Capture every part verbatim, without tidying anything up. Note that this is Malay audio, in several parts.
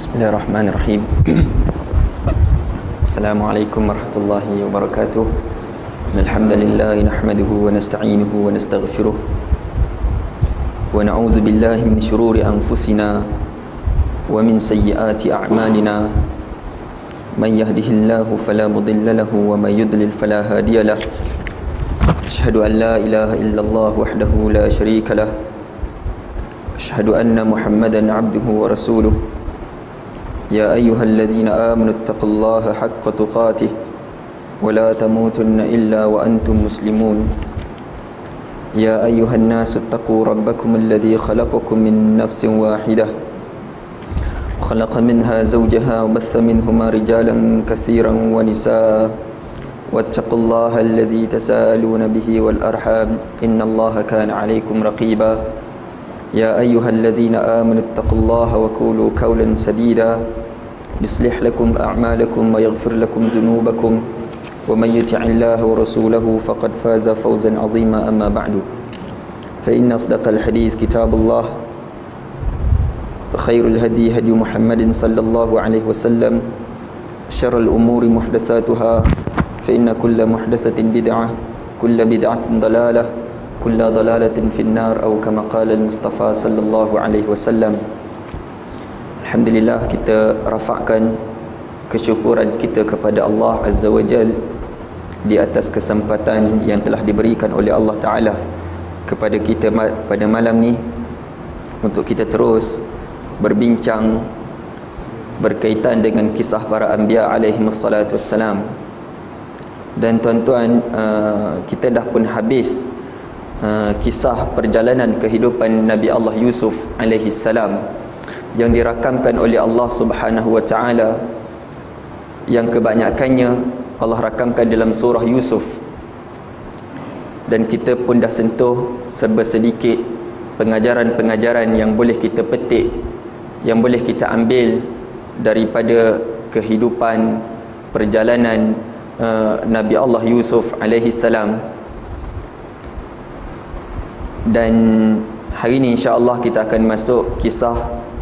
Bismillahirrahmanirrahim. Assalamualaikum warahmatullahi wabarakatuh. Alhamdulillah nahmaduhu wa nasta'inuhu wa nastaghfiruh wa na'udzu billahi min shururi anfusina wa min sayyiati a'malina. Man yahdihillahu fala mudilla lahu wa man yudlil fala hadiya lahu. Asyhadu an la ilaha illallah wahdahu la syarika lah. Asyhadu anna Muhammadan 'abduhu wa rasuluh. Ya ayyuhalladzina amanu taqullaha haqqa tuqatih wa la tamutunna illa wa antum muslimun. Ya ayyuhan nasu taqu rabbakum alladzi khalaqakum min nafsin wahidah wa khalaqa minha zawjaha wa batha minhuma rijalan katsiran wa nisaa wattaqullaha alladzi tasaaluna bihi wal arham innallaha kana 'alaykum raqiba. Ya ayyuhalladzina amanu taqullaha wa qulu qawlan sadida yuslih lakum a'malakum wa yaghfir lakum dhunubakum wa man yuti'illaha wa rasulahu faqad faza fawzan 'azima. Amma ba'du, fa inna asdaqal hadits kitabullah wa khairul hadi hadi Muhammadin sallallahu alaihi wasallam, syarrul umuri muhdatsatuha fa inna kulla muhdatsatin bid'ah kulla bid'atin dalalah kulla dalalatin finnar atau kama qala al-Mustafa sallallahu alaihi wasallam. Alhamdulillah, kita rafakkan kesyukuran kita kepada Allah Azza wa Jal di atas kesempatan yang telah diberikan oleh Allah Ta'ala kepada kita pada malam ni untuk kita terus berbincang berkaitan dengan kisah para anbiya alaihimussalatu wassalam. Dan tuan-tuan, uh, kita dah pun habis Uh, kisah perjalanan kehidupan Nabi Allah Yusuf alaihi salam yang dirakamkan oleh Allah Subhanahu wa taala, yang kebanyakannya Allah rakamkan dalam surah Yusuf. Dan kita pun dah sentuh serba sedikit pengajaran-pengajaran yang boleh kita petik, yang boleh kita ambil daripada kehidupan perjalanan uh, Nabi Allah Yusuf alaihi salam. Dan hari ini insya-Allah kita akan masuk kisah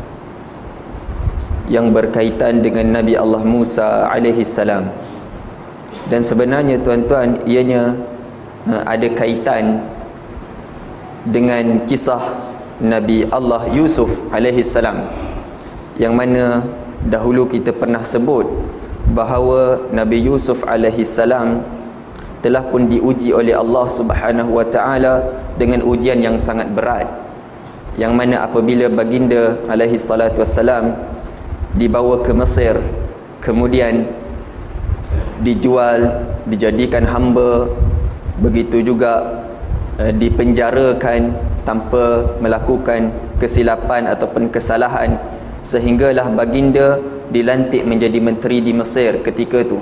yang berkaitan dengan Nabi Allah Musa alaihi salam. Dan sebenarnya tuan-tuan, ianya ada kaitan dengan kisah Nabi Allah Yusuf alaihi salam, yang mana dahulu kita pernah sebut bahawa Nabi Yusuf alaihi salam telah pun diuji oleh Allah Subhanahu wa taala dengan ujian yang sangat berat, yang mana apabila baginda alaihi salatu wassalam dibawa ke Mesir, kemudian dijual, dijadikan hamba, begitu juga uh, dipenjarakan tanpa melakukan kesilapan ataupun kesalahan, sehinggalah baginda dilantik menjadi menteri di Mesir ketika itu.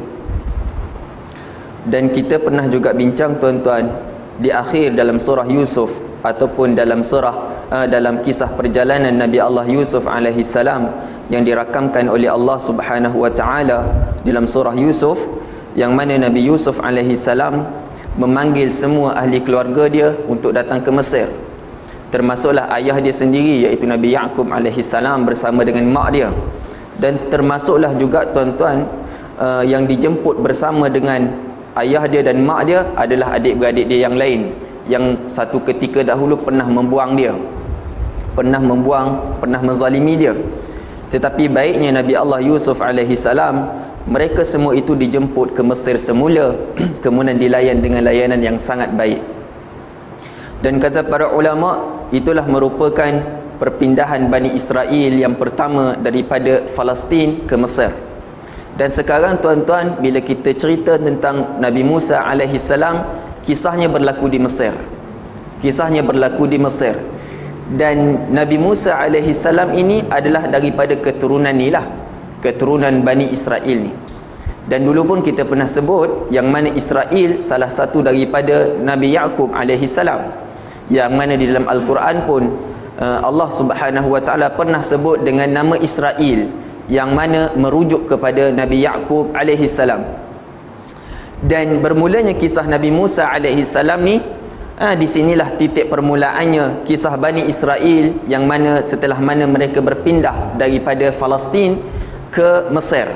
Dan kita pernah juga bincang tuan-tuan, di akhir dalam surah Yusuf ataupun dalam surah uh, dalam kisah perjalanan Nabi Allah Yusuf alaihi salam yang dirakamkan oleh Allah Subhanahu wa taala dalam surah Yusuf, yang mana Nabi Yusuf alaihi salam memanggil semua ahli keluarga dia untuk datang ke Mesir, termasuklah ayah dia sendiri iaitu Nabi Yaqub alaihi salam bersama dengan mak dia. Dan termasuklah juga tuan-tuan uh, yang dijemput bersama dengan ayah dia dan mak dia adalah adik-beradik dia yang lain, yang satu ketika dahulu pernah membuang dia, pernah membuang, pernah menzalimi dia. Tetapi baiknya Nabi Allah Yusuf alaihi salam, mereka semua itu dijemput ke Mesir semula, kemudian dilayan dengan layanan yang sangat baik. Dan kata para ulama, itulah merupakan perpindahan Bani Israel yang pertama daripada Palestin ke Mesir. Dan sekarang tuan-tuan, bila kita cerita tentang Nabi Musa alaihi salam, kisahnya berlaku di Mesir. Kisahnya berlaku di Mesir. Dan Nabi Musa alaihi salam ini adalah daripada keturunan ni lah, keturunan Bani Israel ni. Dan dulu pun kita pernah sebut yang mana Israel salah satu daripada Nabi Yaqub alaihi salam, yang mana di dalam Al-Quran pun Allah Subhanahu wa taala pernah sebut dengan nama Israel, yang mana merujuk kepada Nabi Yaqub alaihi salam. Dan bermulanya kisah Nabi Musa alaihi salam ni Ha, di sinilah titik permulaannya kisah Bani Israel, yang mana setelah mana mereka berpindah daripada Palestin ke Mesir.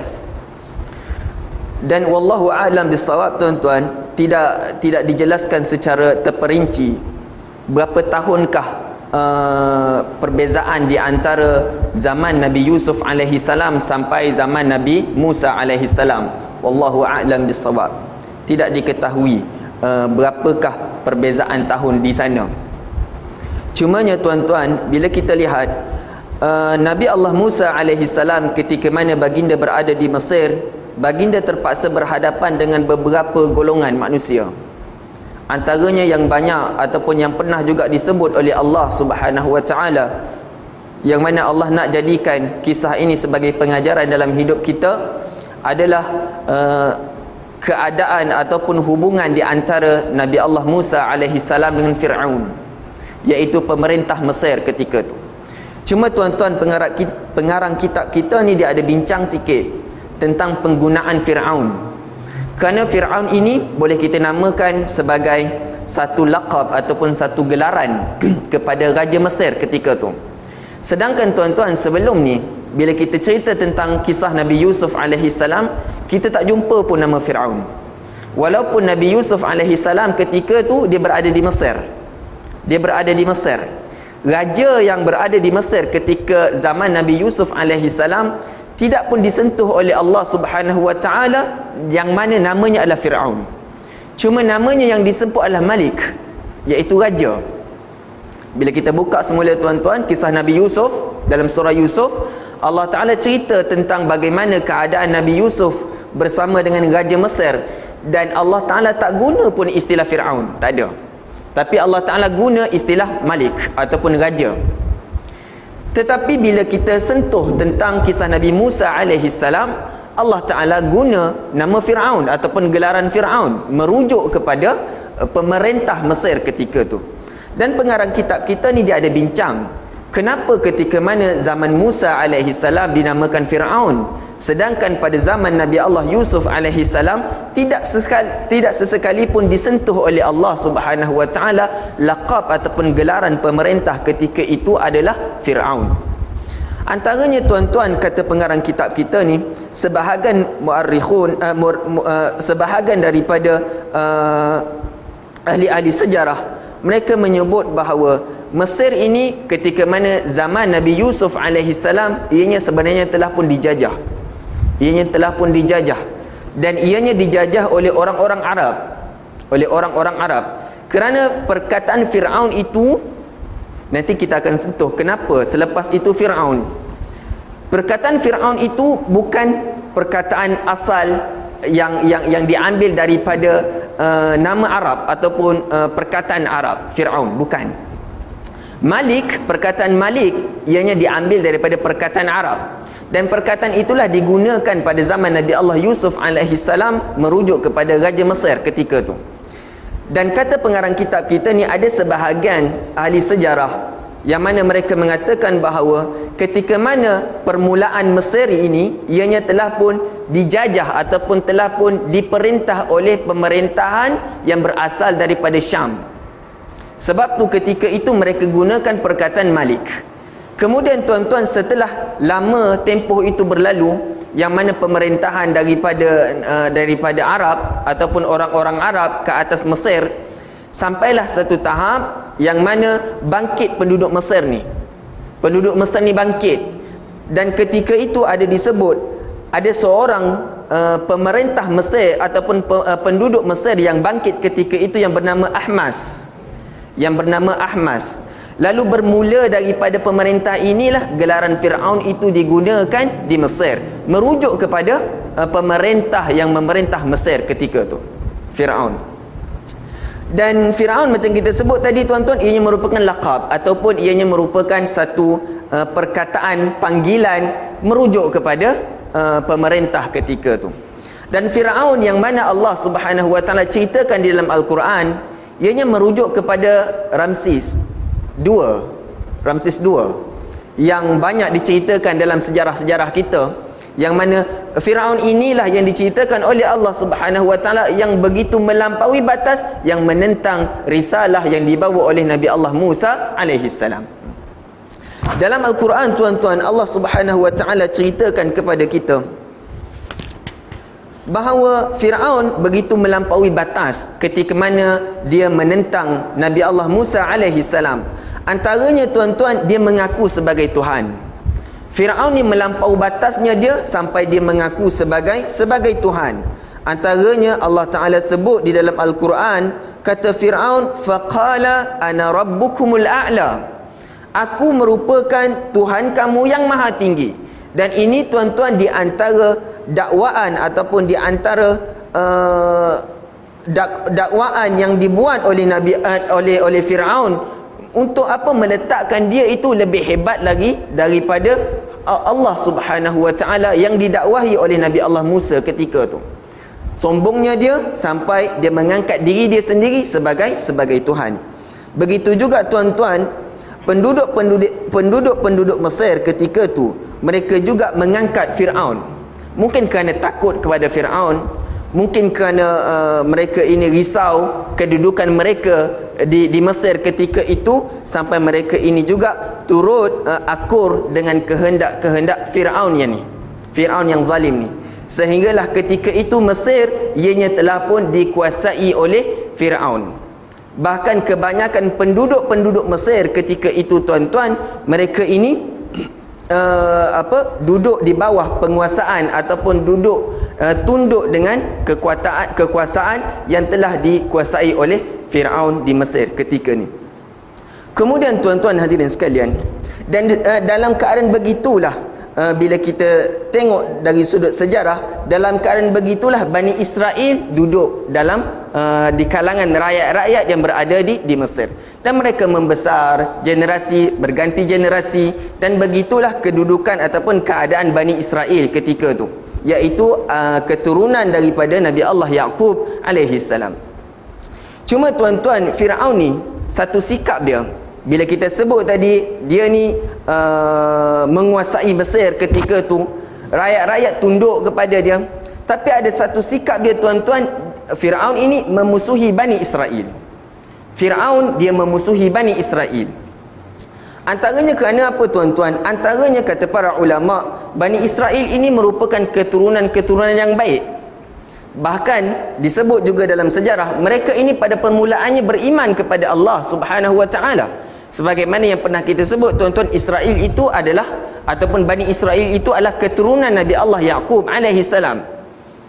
Dan wallahu a'lam bissawab tuan-tuan, tidak tidak dijelaskan secara terperinci berapa tahunkah uh, perbezaan di antara zaman Nabi Yusuf alaihi salam sampai zaman Nabi Musa alaihi salam. Wallahu a'lam bissawab. Tidak diketahui uh, berapakah perbezaan tahun di sana. Cumanya tuan-tuan, bila kita lihat uh, Nabi Allah Musa alaihi salam ketika mana baginda berada di Mesir, baginda terpaksa berhadapan dengan beberapa golongan manusia. Antaranya yang banyak ataupun yang pernah juga disebut oleh Allah Subhanahu wa taala, yang mana Allah nak jadikan kisah ini sebagai pengajaran dalam hidup kita, adalah uh, keadaan ataupun hubungan di antara Nabi Allah Musa alaihi salam dengan Fir'aun, iaitu pemerintah Mesir ketika itu. Cuma tuan-tuan, pengarang, pengarang kitab kita ni dia ada bincang sikit tentang penggunaan Fir'aun. Kerana Fir'aun ini boleh kita namakan sebagai satu laqab ataupun satu gelaran kepada Raja Mesir ketika itu. Sedangkan tuan-tuan, sebelum ni bila kita cerita tentang kisah Nabi Yusuf alaihi salam, kita tak jumpa pun nama Fir'aun. Walaupun Nabi Yusuf alaihi salam ketika tu dia berada di Mesir. Dia berada di Mesir. Raja yang berada di Mesir ketika zaman Nabi Yusuf alaihi salam tidak pun disentuh oleh Allah Subhanahu wa taala, yang mana namanya adalah Fir'aun. Cuma namanya yang disebut adalah Malik, iaitu raja. Bila kita buka semula tuan-tuan kisah Nabi Yusuf dalam surah Yusuf, Allah Ta'ala cerita tentang bagaimana keadaan Nabi Yusuf bersama dengan Raja Mesir, dan Allah Ta'ala tak guna pun istilah Fir'aun, tak ada. Tapi Allah Ta'ala guna istilah Malik ataupun Raja. Tetapi bila kita sentuh tentang kisah Nabi Musa alaihi salam, Allah Ta'ala guna nama Fir'aun ataupun gelaran Fir'aun, merujuk kepada pemerintah Mesir ketika tu. Dan pengarang kitab kita ni dia ada bincang, kenapa ketika mana zaman Musa alaihi salam dinamakan Fir'aun, sedangkan pada zaman Nabi Allah Yusuf alaihi salam tidak sesekali, tidak sesekali pun disentuh oleh Allah Subhanahu wa taala laqab ataupun gelaran pemerintah ketika itu adalah Fir'aun. Antaranya tuan-tuan, kata pengarang kitab kita ni, sebahagian muarrikhun uh, mur, uh, sebahagian daripada uh, ahli-ahli sejarah, mereka menyebut bahawa Mesir ini ketika mana zaman Nabi Yusuf alaihi salam, ianya sebenarnya telah pun dijajah. Ianya telah pun dijajah. Dan ianya dijajah oleh orang-orang Arab. Oleh orang-orang Arab. Kerana perkataan Fir'aun itu, nanti kita akan sentuh kenapa selepas itu Fir'aun. Perkataan Fir'aun itu bukan perkataan asal yang yang yang diambil daripada uh, nama Arab ataupun uh, perkataan Arab. Fir'aun bukan. Malik, perkataan Malik ianya diambil daripada perkataan Arab, dan perkataan itulah digunakan pada zaman Nabi Allah Yusuf alaihi salam merujuk kepada Raja Mesir ketika itu. Dan kata pengarang kitab kita ni, ada sebahagian ahli sejarah yang mana mereka mengatakan bahawa ketika mana permulaan Mesir ini ianya telah pun dijajah ataupun telah pun diperintah oleh pemerintahan yang berasal daripada Syam. Sebab tu ketika itu mereka gunakan perkataan Malik. Kemudian tuan-tuan, setelah lama tempoh itu berlalu, yang mana pemerintahan daripada uh, daripada Arab ataupun orang-orang Arab ke atas Mesir, sampailah satu tahap yang mana bangkit penduduk Mesir ni. Penduduk Mesir ni bangkit. Dan ketika itu ada disebut ada seorang uh, pemerintah Mesir ataupun pe, uh, penduduk Mesir yang bangkit ketika itu yang bernama Ahmas. Yang bernama Ahmas. Lalu bermula daripada pemerintah inilah gelaran Fir'aun itu digunakan di Mesir, merujuk kepada uh, pemerintah yang memerintah Mesir ketika itu, Fir'aun. Dan Fir'aun macam kita sebut tadi tuan-tuan, ianya merupakan laqab ataupun ianya merupakan satu uh, perkataan panggilan merujuk kepada uh, pemerintah ketika itu. Dan Fir'aun yang mana Allah Subhanahu wa taala ceritakan di dalam Al-Quran, ianya merujuk kepada Ramses dua, Ramses dua, yang banyak diceritakan dalam sejarah-sejarah kita, Yang mana Firaun inilah yang diceritakan oleh Allah Subhanahu wa taala yang begitu melampaui batas, yang menentang risalah yang dibawa oleh Nabi Allah Musa alaihi salam. Dalam Al-Quran, tuan-tuan, Allah Subhanahu wa taala ceritakan kepada kita bahawa Firaun begitu melampaui batas ketika mana dia menentang Nabi Allah Musa alaihi salam. Antaranya, tuan-tuan, dia mengaku sebagai Tuhan. Firaun ni melampaui batasnya dia sampai dia mengaku sebagai sebagai Tuhan. Antaranya Allah Taala sebut di dalam Al-Quran, kata Firaun, faqala ana rabbukumul a'la, aku merupakan Tuhan kamu yang maha tinggi. Dan ini, tuan-tuan, di antara dakwaan ataupun di antara uh, dak dakwaan yang dibuat oleh Nabi uh, oleh oleh Firaun untuk apa? Meletakkan dia itu lebih hebat lagi daripada Allah Subhanahu wa taala yang didakwahi oleh Nabi Allah Musa ketika tu. Sombongnya dia sampai dia mengangkat diri dia sendiri sebagai sebagai Tuhan. Begitu juga, tuan-tuan, penduduk-penduduk penduduk-penduduk Mesir ketika tu, mereka juga mengangkat Firaun. Mungkin kerana takut kepada Firaun, mungkin kerana uh, mereka ini risau kedudukan mereka di, di Mesir ketika itu, sampai mereka ini juga turut uh, akur dengan kehendak-kehendak Firaun yang ni, Firaun yang zalim ni. Sehinggalah ketika itu Mesir ianya telah pun dikuasai oleh Firaun. Bahkan kebanyakan penduduk-penduduk Mesir ketika itu, tuan-tuan, mereka ini Uh, apa duduk di bawah penguasaan ataupun duduk uh, tunduk dengan kekuasaan kekuasaan yang telah dikuasai oleh Firaun di Mesir ketika ni. Kemudian, tuan-tuan hadirin sekalian, dan uh, dalam keadaan begitulah, uh, bila kita tengok dari sudut sejarah, dalam keadaan begitulah Bani Israel duduk dalam Uh, di kalangan rakyat-rakyat yang berada di di Mesir, dan mereka membesar, generasi berganti generasi, dan begitulah kedudukan ataupun keadaan Bani Israel ketika tu, iaitu uh, keturunan daripada Nabi Allah Yaqub alaihi salam. Cuma, tuan-tuan, Firaun ni satu sikap dia, bila kita sebut tadi dia ni uh, menguasai Mesir ketika tu, rakyat-rakyat tunduk kepada dia, tapi ada satu sikap dia, tuan-tuan. Firaun ini memusuhi Bani Israel. Firaun dia memusuhi Bani Israel. Antaranya kerana apa, tuan-tuan? Antaranya, kata para ulama, Bani Israel ini merupakan keturunan-keturunan yang baik. Bahkan disebut juga dalam sejarah, mereka ini pada permulaannya beriman kepada Allah Subhanahu wa taala. Sebagaimana yang pernah kita sebut, tuan-tuan, Israel itu adalah ataupun Bani Israel itu adalah keturunan Nabi Allah Yaqub alaihi salam.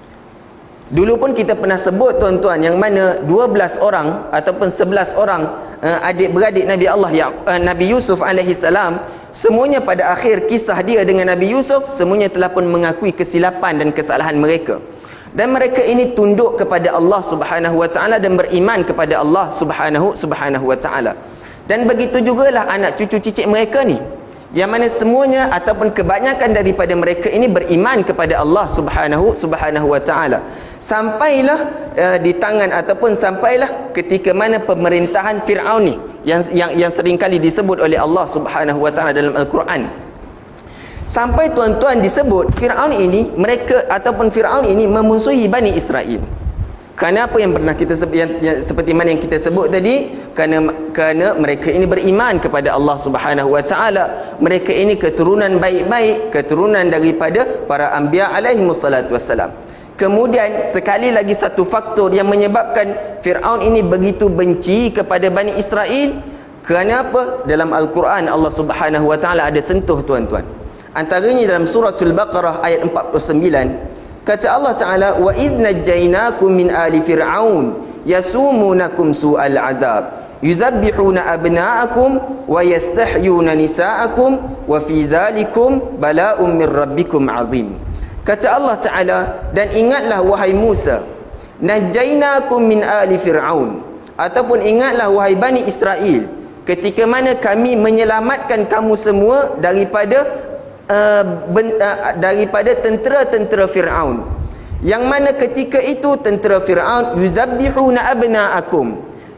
Dulu pun kita pernah sebut, tuan-tuan, yang mana dua belas orang ataupun sebelas orang uh, adik-beradik Nabi Allah ya, uh, Nabi Yusuf alaihi salam, semuanya pada akhir kisah dia dengan Nabi Yusuf, semuanya telah pun mengakui kesilapan dan kesalahan mereka. Dan mereka ini tunduk kepada Allah Subhanahu wa taala dan beriman kepada Allah Subhanahu Subhanahu wa taala. Dan begitu jugalah anak cucu cicit mereka ni, yang mana semuanya ataupun kebanyakan daripada mereka ini beriman kepada Allah Subhanahu Subhanahu wa taala. Sampailah uh, di tangan ataupun sampailah ketika mana pemerintahan Firaun ni yang yang yang seringkali disebut oleh Allah Subhanahu wa taala dalam Al-Quran. Sampai, tuan-tuan, disebut Firaun ini mereka ataupun Firaun ini memusuhi Bani Israel. Kerana apa yang pernah kita sebut, yang, yang, seperti mana yang kita sebut tadi, kerana kerana mereka ini beriman kepada Allah Subhanahu wa taala. Mereka ini keturunan baik-baik, keturunan daripada para anbiya alaihi wassalatu wassalam. Kemudian sekali lagi satu faktor yang menyebabkan Firaun ini begitu benci kepada Bani Israel, kerana apa? Dalam Al-Quran Allah Subhanahu wa taala ada sentuh, tuan-tuan. Antaranya dalam suratul Baqarah ayat empat puluh sembilan. Kata Allah Ta'ala, wa idh najjaynakum min ali fir'aun yasumunakum su'al azab yuzabbihuna abna'akum wa yastahyuna nisa'akum wa fi dhalikum bala'un min rabbikum azim. Kata Allah Ta'ala, dan ingatlah wahai Musa, najjaynakum min ali fir'aun, ataupun ingatlah wahai Bani Israel, ketika mana kami menyelamatkan kamu semua daripada Uh, ben, uh, daripada tentera-tentera Firaun, yang mana ketika itu tentera Firaun yuzabbihuna abna'akum,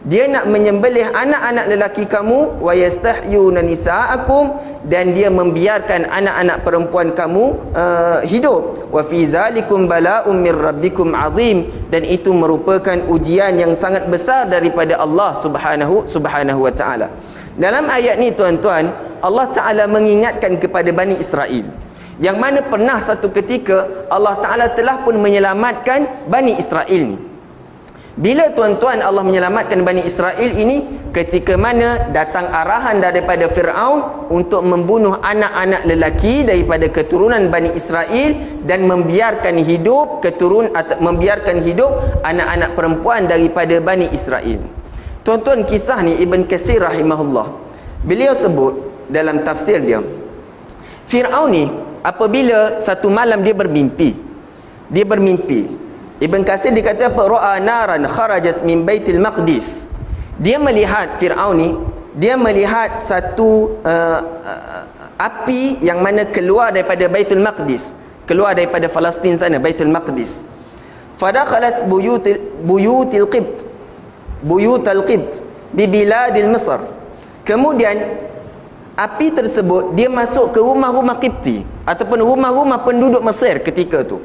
dia nak menyembelih anak-anak lelaki kamu, wa yastahyuna nisaakum, dan dia membiarkan anak-anak perempuan kamu uh, hidup. Wa fi dzalikum bala'un mir rabbikum 'azim, dan itu merupakan ujian yang sangat besar daripada Allah Subhanahu Subhanahu wa taala. Dalam ayat ni tuan-tuan, Allah Taala mengingatkan kepada Bani Israel, yang mana pernah satu ketika Allah Taala telah pun menyelamatkan Bani Israel ni. Bila tuan-tuan Allah menyelamatkan Bani Israel ini, ketika mana datang arahan daripada Fir'aun untuk membunuh anak-anak lelaki daripada keturunan Bani Israel dan membiarkan hidup keturun atau membiarkan hidup anak-anak perempuan daripada Bani Israel. Tuan-tuan, kisah ni Ibn Katsir rahimahullah, beliau sebut dalam tafsir dia, Fir'aun ni apabila satu malam dia bermimpi, dia bermimpi Ibn Katsir dikata apa? Ra'a naran kharajat min Baitul Maqdis. Dia melihat Fir'aun ni, dia melihat satu uh, uh, api yang mana keluar daripada Baitul Maqdis, keluar daripada Palestin sana, Baitul Maqdis. Fadakhalat buyutil buyutil qibt, buyutal qibt bi biladil Misr. Kemudian api tersebut dia masuk ke rumah-rumah Qibti ataupun rumah-rumah penduduk Mesir ketika tu.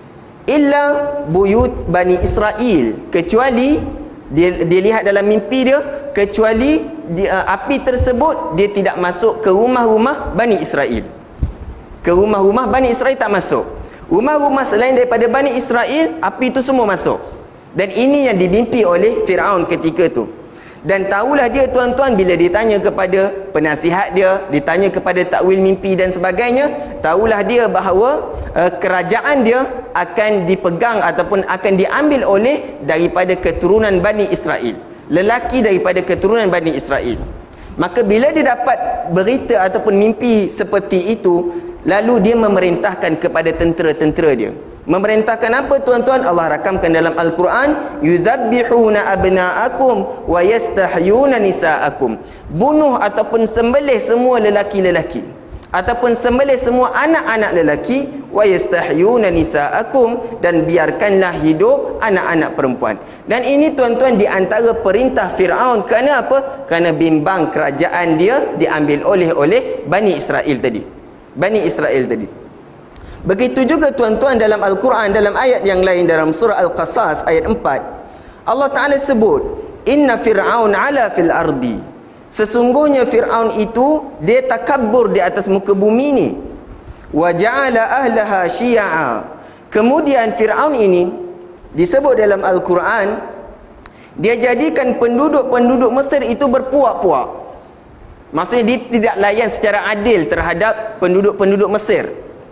Illa buyut Bani Israel, kecuali dia, dia lihat dalam mimpi dia, kecuali dia, api tersebut dia tidak masuk ke rumah-rumah Bani Israel. Ke rumah-rumah Bani Israel tak masuk. Rumah-rumah selain daripada Bani Israel, api itu semua masuk. Dan ini yang dimimpi oleh Fir'aun ketika tu. Dan tahulah dia tuan-tuan, bila ditanya kepada penasihat dia, ditanya kepada takwil mimpi dan sebagainya, tahulah dia bahawa uh, kerajaan dia akan dipegang ataupun akan diambil oleh daripada keturunan Bani Israel, lelaki daripada keturunan Bani Israel. Maka bila dia dapat berita ataupun mimpi seperti itu, lalu dia memerintahkan kepada tentera-tentera dia. Memerintahkan apa tuan-tuan? Allah rakamkan dalam Al-Quran, yuzabbihuna abna'akum wa yastahyuna nisa'akum. Bunuh ataupun sembelih semua lelaki-lelaki, ataupun sembelih semua anak-anak lelaki, wa yastahyuna nisa'akum, dan biarkanlah hidup anak-anak perempuan. Dan ini tuan-tuan di antara perintah Fir'aun. Kerana apa? Kerana bimbang kerajaan dia diambil oleh oleh Bani Israel tadi. Bani Israel tadi. Begitu juga tuan-tuan dalam Al-Quran, dalam ayat yang lain dalam surah Al-Qasas ayat empat, Allah Ta'ala sebut, inna fir'aun ala fil ardi, sesungguhnya Fir'aun itu dia takabbur di atas muka bumi ni, wa ja'ala ahlaha syi'a. Kemudian Fir'aun ini disebut dalam Al-Quran, dia jadikan penduduk-penduduk Mesir itu berpuak-puak. Maksudnya dia tidak layan secara adil terhadap penduduk-penduduk Mesir.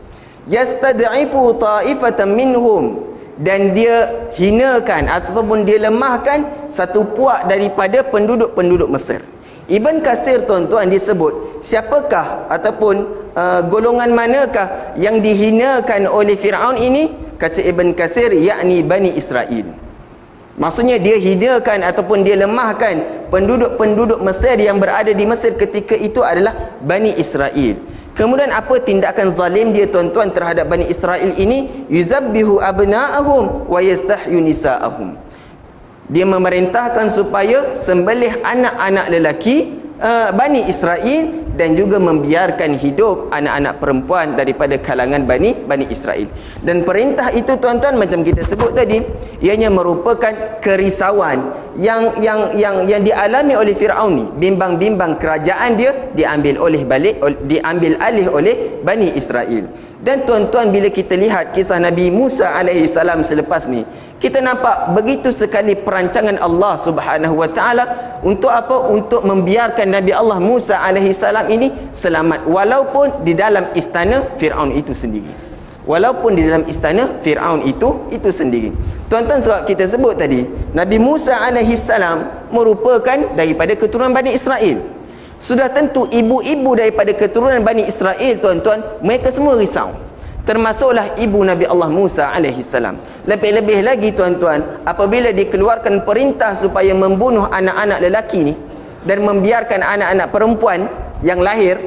Yastad'ifu ta'ifatan minhum, dan dia hinakan ataupun dia lemahkan satu puak daripada penduduk-penduduk Mesir. Ibn Katsir tuan-tuan disebut, siapakah ataupun uh, golongan manakah yang dihinakan oleh Fir'aun ini? Kata Ibn Katsir, yakni Bani Israel. Maksudnya dia hinakan ataupun dia lemahkan penduduk-penduduk Mesir yang berada di Mesir ketika itu adalah Bani Israel. Kemudian apa tindakan zalim dia tuan-tuan terhadap Bani Israel ini? Yuzabbihu abna'ahum wa yastahyu nisa'ahum. Dia memerintahkan supaya sembelih anak-anak lelaki uh, Bani Israel, dan juga membiarkan hidup anak-anak perempuan daripada kalangan Bani Bani Israel. Dan perintah itu tuan-tuan, macam kita sebut tadi, ianya merupakan kerisauan yang yang yang yang dialami oleh Fir'aun ni. Bimbang-bimbang kerajaan dia diambil oleh balik diambil alih oleh Bani Israel. Dan tuan-tuan, bila kita lihat kisah Nabi Musa alaihi salam selepas ni, kita nampak begitu sekali perancangan Allah Subhanahu wa taala untuk apa? Untuk membiarkan Nabi Allah Musa alaihi salam ini selamat, walaupun di dalam istana Fir'aun itu sendiri. Walaupun di dalam istana Fir'aun itu itu sendiri. Tuan-tuan, sebab kita sebut tadi Nabi Musa alaihi salam merupakan daripada keturunan Bani Israel. Sudah tentu ibu-ibu daripada keturunan Bani Israel tuan-tuan, mereka semua risau. Termasuklah ibu Nabi Allah Musa alaihi salam. Lebih-lebih lagi tuan-tuan, apabila dikeluarkan perintah supaya membunuh anak-anak lelaki ni dan membiarkan anak-anak perempuan yang lahir,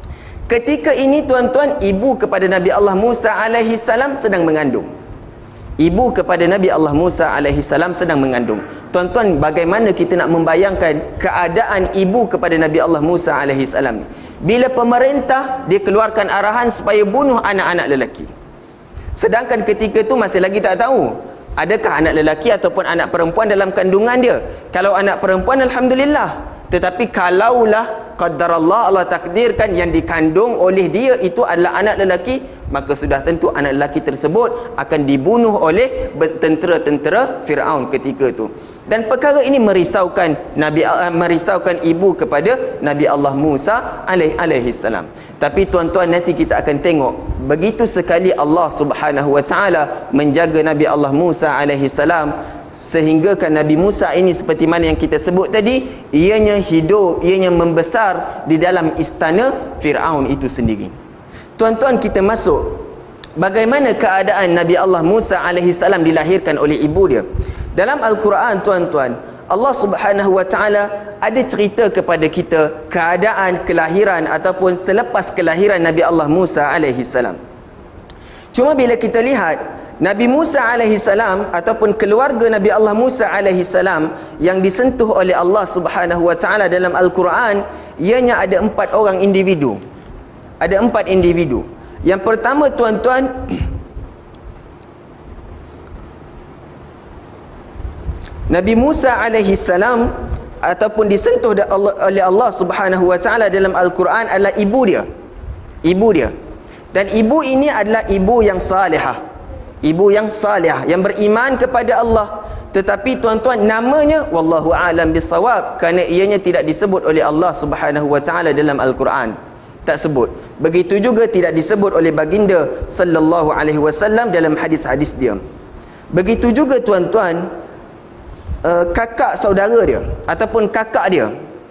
ketika ini tuan-tuan, ibu kepada Nabi Allah Musa alaihi salam sedang mengandung. Ibu kepada Nabi Allah Musa alaihi salam sedang mengandung. Tuan-tuan, bagaimana kita nak membayangkan keadaan ibu kepada Nabi Allah Musa alaihi salam ni? Bila pemerintah dia keluarkan arahan supaya bunuh anak-anak lelaki. Sedangkan ketika tu masih lagi tak tahu adakah anak lelaki ataupun anak perempuan dalam kandungan dia. Kalau anak perempuan, alhamdulillah. Tetapi kalaulah qadarallah, Allah takdirkan yang dikandung oleh dia itu adalah anak lelaki, maka sudah tentu anak lelaki tersebut akan dibunuh oleh tentera-tentera Firaun ketika itu. Dan perkara ini merisaukan Nabi uh, merisaukan ibu kepada Nabi Allah Musa alaihi alaihi salam. Tapi tuan-tuan, nanti kita akan tengok begitu sekali Allah Subhanahu wa taala menjaga Nabi Allah Musa alaihi salam, sehinggakan Nabi Musa ini seperti mana yang kita sebut tadi, ianya hidup, ianya membesar di dalam istana Firaun itu sendiri. Tuan-tuan, kita masuk bagaimana keadaan Nabi Allah Musa alaihi salam dilahirkan oleh ibu dia. Dalam Al-Quran, tuan-tuan, Allah Subhanahu wa taala ada cerita kepada kita keadaan kelahiran ataupun selepas kelahiran Nabi Allah Musa alaihi salam. Cuma bila kita lihat Nabi Musa alaihi salam ataupun keluarga Nabi Allah Musa alaihi salam yang disentuh oleh Allah Subhanahu wa taala dalam Al-Quran, ianya ada empat orang individu. Ada empat individu. Yang pertama, tuan-tuan, Nabi Musa alaihi salam ataupun disentuh oleh Allah Subhanahu wa taala dalam Al-Quran adalah ibu dia. Ibu dia. Dan ibu ini adalah ibu yang salihah. Ibu yang salihah, yang beriman kepada Allah. Tetapi tuan-tuan, namanya wallahu a'lam bissawab, kerana ianya tidak disebut oleh Allah Subhanahu wa taala dalam Al-Quran. Tak sebut. Begitu juga tidak disebut oleh baginda sallallahu alaihi wasallam dalam hadis-hadis dia. Begitu juga tuan-tuan, uh, kakak saudara dia ataupun kakak dia,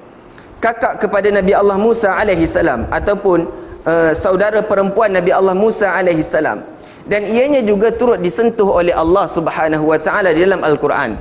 kakak kepada Nabi Allah Musa alaihi salam ataupun uh, saudara perempuan Nabi Allah Musa alaihi salam, dan ianya juga turut disentuh oleh Allah Subhanahu wa taala dalam Al-Quran.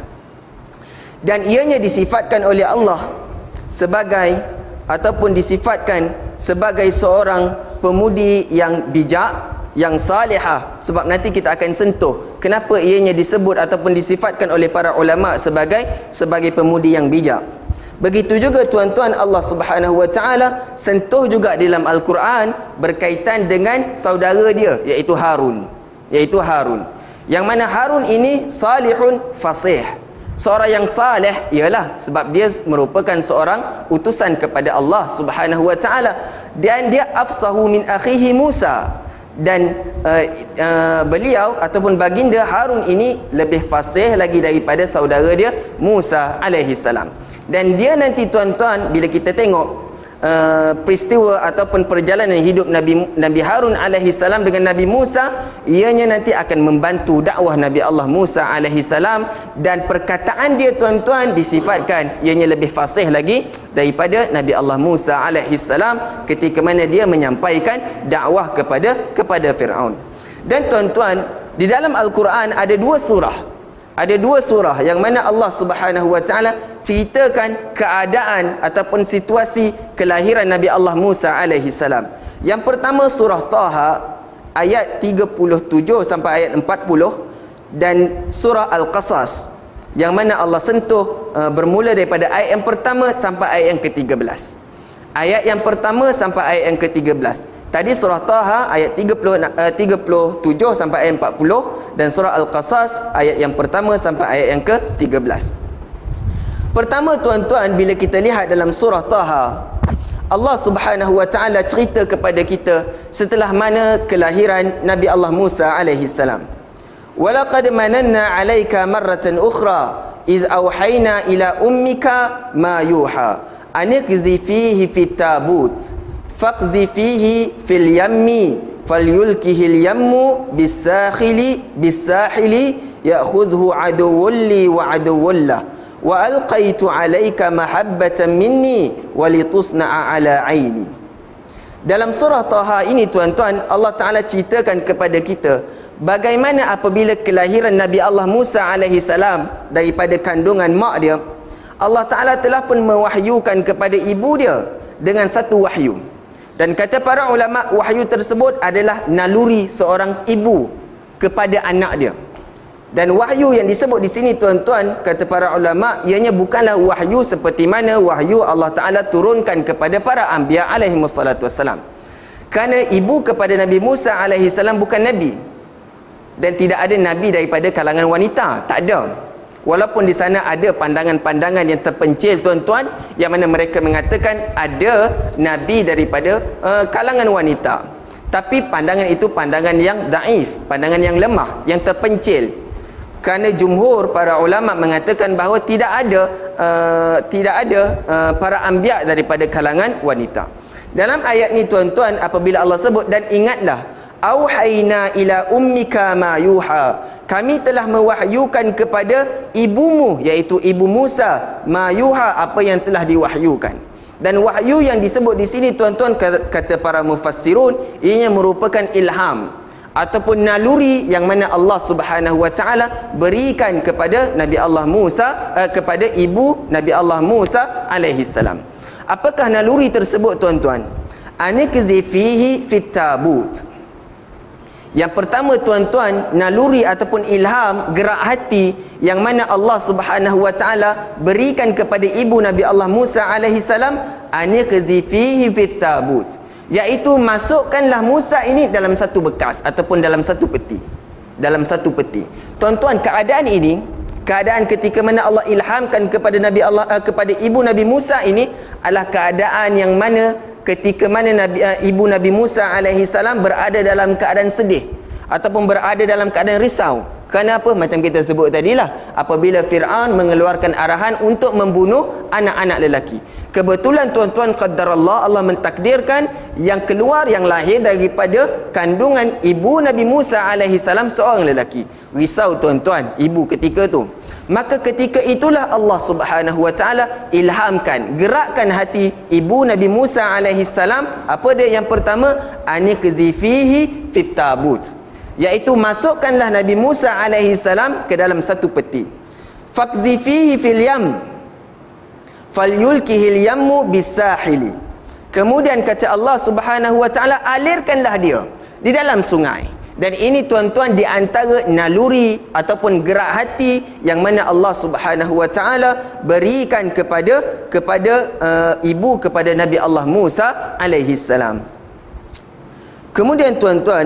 Dan ianya disifatkan oleh Allah sebagai ataupun disifatkan sebagai seorang pemudi yang bijak, yang salihah. Sebab nanti kita akan sentuh kenapa ianya disebut ataupun disifatkan oleh para ulama sebagai sebagai pemudi yang bijak. Begitu juga tuan-tuan, Allah Subhanahu wa taala sentuh juga dalam Al-Quran berkaitan dengan saudara dia, iaitu Harun. Iaitu Harun. Yang mana Harun ini salihun fasih. Seorang yang saleh ialah sebab dia merupakan seorang utusan kepada Allah Subhanahu wa taala, dan dia afsahu min akhihi Musa. Dan uh, uh, beliau ataupun baginda Harun ini lebih fasih lagi daripada saudara dia Musa alaihi salam. Dan dia nanti tuan-tuan, bila kita tengok uh, peristiwa ataupun perjalanan hidup Nabi Nabi Harun alaihi salam dengan Nabi Musa, ianya nanti akan membantu dakwah Nabi Allah Musa alaihi salam. Dan perkataan dia tuan-tuan disifatkan ianya lebih fasih lagi daripada Nabi Allah Musa alaihi salam ketika mana dia menyampaikan dakwah kepada kepada Firaun. Dan tuan-tuan, di dalam Al-Quran ada dua surah. Ada dua surah yang mana Allah Subhanahu wa taala ceritakan keadaan ataupun situasi kelahiran Nabi Allah Musa alaihi salam. Yang pertama surah Taha ayat tiga puluh tujuh sampai ayat empat puluh, dan surah Al-Qasas yang mana Allah sentuh uh, bermula daripada ayat yang pertama sampai ayat yang ke tiga belas. Ayat yang pertama sampai ayat yang ke tiga belas. Tadi surah Taha ayat tiga puluh, tiga puluh tujuh sampai ayat empat puluh, dan surah Al-Qasas ayat yang pertama sampai ayat yang ke tiga belas. Pertama tuan-tuan, bila kita lihat dalam surah Taha, Allah Subhanahu wa taala cerita kepada kita setelah mana kelahiran Nabi Allah Musa alaihi salam. Walaqad mananna 'alaika marratan ukhra iz auhayna ila ummika ma yuha anikzi fihi fit tabut faqdhi fihi fil yammi falyulkihil yammu bisakhili bisahili ya'khudhu aduwwun li wa aduwwun lah wa alqaitu 'alaika mahabbatan minni walitusna'a 'ala 'aini. Dalam surah Taha ini tuan-tuan, Allah Taala ceritakan kepada kita bagaimana apabila kelahiran Nabi Allah Musa alaihi salam daripada kandungan mak dia, Allah Taala telah pun mewahyukan kepada ibu dia dengan satu wahyu. Dan kata para ulama, wahyu tersebut adalah naluri seorang ibu kepada anak dia. Dan wahyu yang disebut di sini tuan-tuan, kata para ulama, ianya bukanlah wahyu seperti mana wahyu Allah Ta'ala turunkan kepada para anbiya alaihi wassalatu wassalam. Kerana ibu kepada Nabi Musa alaihi salam bukan Nabi. Dan tidak ada Nabi daripada kalangan wanita. Tak ada. Walaupun di sana ada pandangan-pandangan yang terpencil tuan-tuan, yang mana mereka mengatakan ada Nabi daripada uh, kalangan wanita. Tapi pandangan itu pandangan yang daif, pandangan yang lemah, yang terpencil. Kerana jumhur para ulama mengatakan bahawa tidak ada uh, tidak ada uh, para anbiya daripada kalangan wanita. Dalam ayat ni tuan-tuan, apabila Allah sebut, dan ingatlah, auhayna ila ummika ma yuha, kami telah mewahyukan kepada ibumu, iaitu ibu Musa, ma yuha, apa yang telah diwahyukan. Dan wahyu yang disebut di sini tuan-tuan, kata para mufassirun, ianya merupakan ilham ataupun naluri yang mana Allah Subhanahu wa taala berikan kepada Nabi Allah Musa, eh, kepada ibu Nabi Allah Musa alaihi salam. Apakah naluri tersebut tuan-tuan? Anikzi fihi fit tabut. Yang pertama tuan-tuan, naluri ataupun ilham, gerak hati yang mana Allah Subhanahu wa taala berikan kepada ibu Nabi Allah Musa alaihi salam, anikzi fihi fit tabut, iaitu masukkanlah Musa ini dalam satu bekas ataupun dalam satu peti. Dalam satu peti. Tuan-tuan, keadaan ini, keadaan ketika mana Allah ilhamkan kepada Nabi Allah uh, kepada ibu Nabi Musa ini adalah keadaan yang mana ketika mana Nabi uh, ibu Nabi Musa alaihi salam berada dalam keadaan sedih ataupun berada dalam keadaan risau. Kenapa? Macam kita sebut tadilah, apabila Fir'aun mengeluarkan arahan untuk membunuh anak-anak lelaki. Kebetulan tuan-tuan, qaddarallah, Allah mentakdirkan yang keluar, yang lahir daripada kandungan ibu Nabi Musa alaihi salam seorang lelaki. Risau tuan-tuan ibu ketika tu. Maka ketika itulah Allah Subhanahu wa taala ilhamkan, gerakkan hati ibu Nabi Musa alaihi salam. Apa dia? Yang pertama, anikzi fihi fit tabut, iaitu masukkanlah Nabi Musa alaihi salam ke dalam satu peti. Faqzi fihi fil yam falyulkihil yammu bisahili. Kemudian kata Allah Subhanahu wa taala, alirkanlah dia di dalam sungai. Dan ini tuan-tuan di antara naluri ataupun gerak hati yang mana Allah Subhanahu wa taala berikan kepada kepada uh, ibu kepada Nabi Allah Musa alaihi salam. Kemudian tuan-tuan,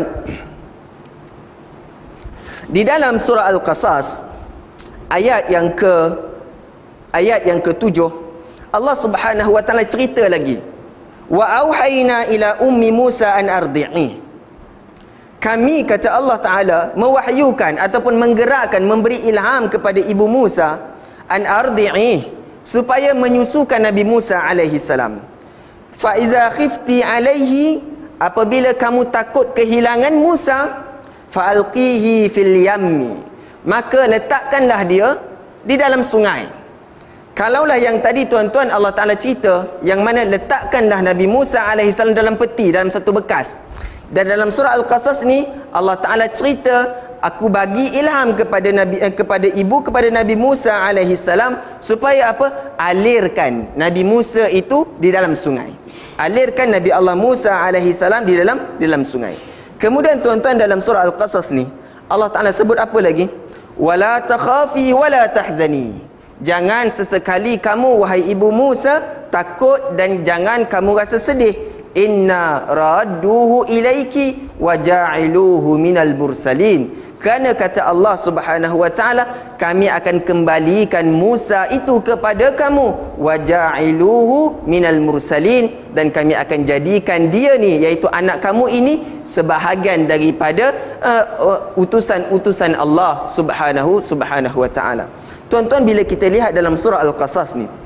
di dalam surah Al-Qasas ayat yang ke ayat yang ketujuh, Allah Subhanahu wa taala cerita lagi, wa auhayna ila ummi Musa an ardi'i. Kami, kata Allah Ta'ala, mewahyukan ataupun menggerakkan, memberi ilham kepada ibu Musa, an ardi'i, supaya menyusukan Nabi Musa alaihi salam. Fa iza khifti alaihi, apabila kamu takut kehilangan Musa, fa alqihi fil yammi, maka letakkanlah dia di dalam sungai. Kalaulah yang tadi tuan-tuan Allah Ta'ala cerita, yang mana letakkanlah Nabi Musa alaihi salam dalam peti, dalam satu bekas. Dan dalam surah Al-Qasas ni Allah Ta'ala cerita, aku bagi ilham kepada Nabi eh, kepada ibu kepada Nabi Musa alaihi salam, supaya apa? Alirkan Nabi Musa itu di dalam sungai. Alirkan Nabi Allah Musa alaihi salam di dalam di dalam sungai. Kemudian tuan-tuan, dalam surah Al-Qasas ni Allah Ta'ala sebut apa lagi? Wala takhafi wala tahzani. Jangan sesekali kamu wahai ibu Musa takut dan jangan kamu rasa sedih. Inna radduhu ilaiki wa ja'iluhu minal mursalin. Kerana kata Allah Subhanahu wa taala, kami akan kembalikan Musa itu kepada kamu, wa ja'iluhu minal mursalin, dan kami akan jadikan dia ni, iaitu anak kamu ini, sebahagian daripada uh, utusan-utusan Allah Subhanahu Subhanahu wa taala. Tuan-tuan, bila kita lihat dalam surah Al-Qasas ni,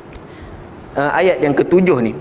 uh, ayat yang ketujuh ni,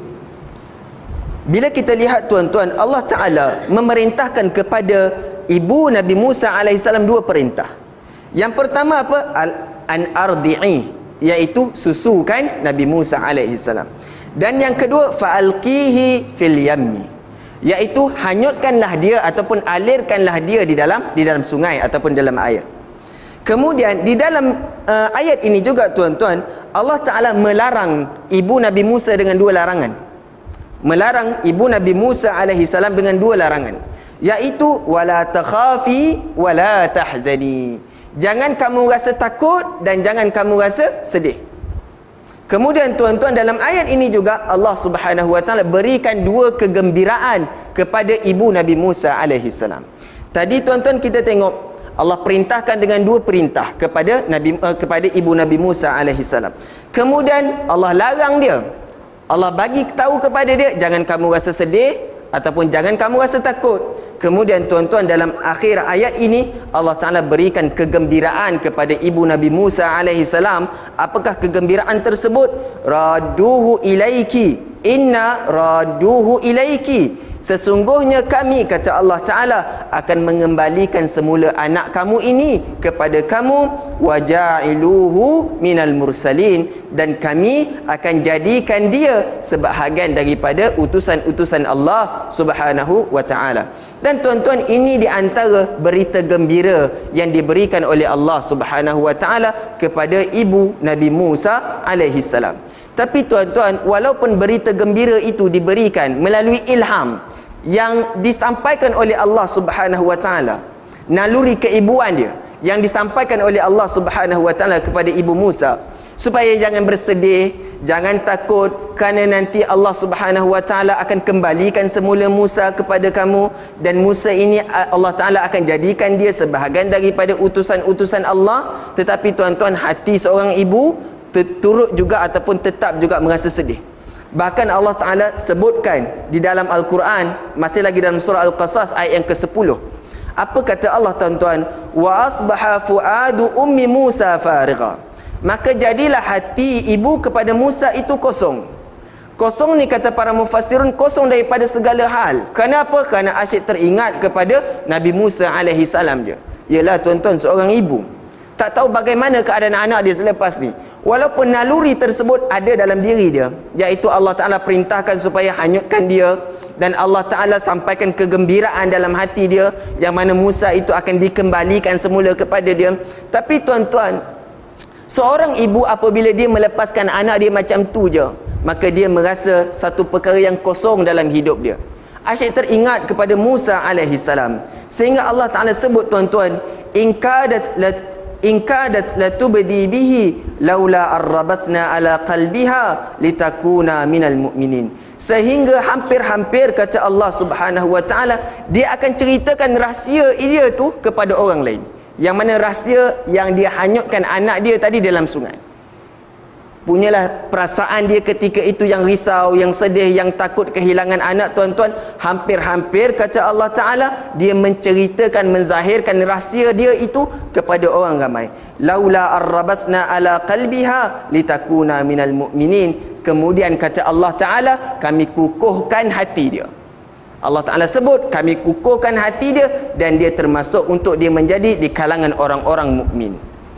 bila kita lihat tuan-tuan, Allah Ta'ala memerintahkan kepada ibu Nabi Musa alaihissalam dua perintah. Yang pertama apa? An ardi'i, iaitu susukan Nabi Musa alaihissalam. Dan yang kedua, fa'alqihi fil yammi, iaitu hanyutkanlah dia ataupun alirkanlah dia di dalam di dalam sungai ataupun dalam air. Kemudian di dalam uh, ayat ini juga tuan-tuan, Allah Ta'ala melarang ibu Nabi Musa dengan dua larangan. Melarang ibu Nabi Musa alaihi salam dengan dua larangan, iaitu wala takhafi wala tahzani. Jangan kamu rasa takut dan jangan kamu rasa sedih. Kemudian tuan-tuan, dalam ayat ini juga Allah Subhanahu wa taala berikan dua kegembiraan kepada ibu Nabi Musa alaihi salam. Tadi tuan-tuan kita tengok Allah perintahkan dengan dua perintah kepada Nabi uh, kepada ibu Nabi Musa alaihi salam. Kemudian Allah larang dia. Allah bagi tahu kepada dia, jangan kamu rasa sedih ataupun jangan kamu rasa takut. Kemudian tuan-tuan, dalam akhir ayat ini Allah Ta'ala berikan kegembiraan kepada ibu Nabi Musa alaihi salam. Apakah kegembiraan tersebut? Raduhu ilaiki, inna raduhu ilaiki, sesungguhnya kami, kata Allah Ta'ala, akan mengembalikan semula anak kamu ini kepada kamu, waja'iluhu minal mursalin, dan kami akan jadikan dia sebahagian daripada utusan-utusan Allah Subhanahu wa Ta'ala. Dan tuan-tuan, ini di antara berita gembira yang diberikan oleh Allah Subhanahu wa Ta'ala kepada ibu Nabi Musa alaihi salam. Tapi tuan-tuan, walaupun berita gembira itu diberikan melalui ilham yang disampaikan oleh Allah Subhanahu wa taala, naluri keibuan dia yang disampaikan oleh Allah Subhanahu wa taala kepada ibu Musa, supaya jangan bersedih, jangan takut, kerana nanti Allah Subhanahu wa taala akan kembalikan semula Musa kepada kamu, dan Musa ini Allah Taala akan jadikan dia sebahagian daripada utusan-utusan Allah. Tetapi tuan-tuan, hati seorang ibu turut juga ataupun tetap juga merasa sedih. Bahkan Allah Ta'ala sebutkan di dalam Al-Quran, masih lagi dalam surah Al-Qasas ayat yang ke sepuluh. Apa kata Allah tuan-tuan? Wa asbaha fuadu ummi Musa farigha, maka jadilah hati ibu kepada Musa itu kosong. Kosong ni kata para mufassirun, kosong daripada segala hal. Kenapa? Kerana asyik teringat kepada Nabi Musa alaihi salam je. Yalah tuan-tuan, seorang ibu tak tahu bagaimana keadaan anak dia selepas ni. Walaupun naluri tersebut ada dalam diri dia, iaitu Allah Ta'ala perintahkan supaya hanyutkan dia, dan Allah Ta'ala sampaikan kegembiraan dalam hati dia, yang mana Musa itu akan dikembalikan semula kepada dia. Tapi tuan-tuan, seorang ibu apabila dia melepaskan anak dia macam tu je, maka dia merasa satu perkara yang kosong dalam hidup dia. Asyik teringat kepada Musa alaihi salam. Sehingga Allah Ta'ala sebut tuan-tuan, in kadat in kadat latubdi bihi laula arrabatna ala qalbiha litakuna minal mu'minin. Sehingga hampir-hampir, kata Allah Subhanahu wa taala, dia akan ceritakan rahsia dia tu kepada orang lain. Yang mana rahsia yang dia hanyutkan anak dia tadi dalam sungai. Punyalah perasaan dia ketika itu yang risau, yang sedih, yang takut kehilangan anak tuan-tuan. Hampir-hampir, kata Allah Ta'ala, dia menceritakan, menzahirkan rahsia dia itu kepada orang ramai. Laula arrabatna ala qalbiha litakuna minal mu'minin. Kemudian kata Allah Ta'ala, kami kukuhkan hati dia. Allah Ta'ala sebut, kami kukuhkan hati dia, dan dia termasuk untuk dia menjadi di kalangan orang-orang mukmin.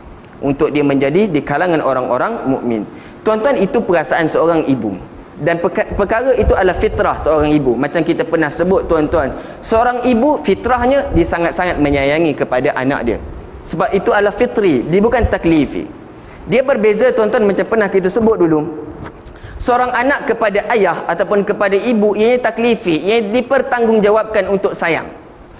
Untuk dia menjadi di kalangan orang-orang mukmin. Tuan-tuan, itu perasaan seorang ibu, dan perkara itu adalah fitrah seorang ibu. Macam kita pernah sebut tuan-tuan, seorang ibu fitrahnya dia sangat-sangat menyayangi kepada anak dia. Sebab itu adalah fitri, dia bukan taklifi. Dia berbeza tuan-tuan, macam pernah kita sebut dulu. Seorang anak kepada ayah ataupun kepada ibu, ia taklifi, ia dipertanggungjawabkan untuk sayang.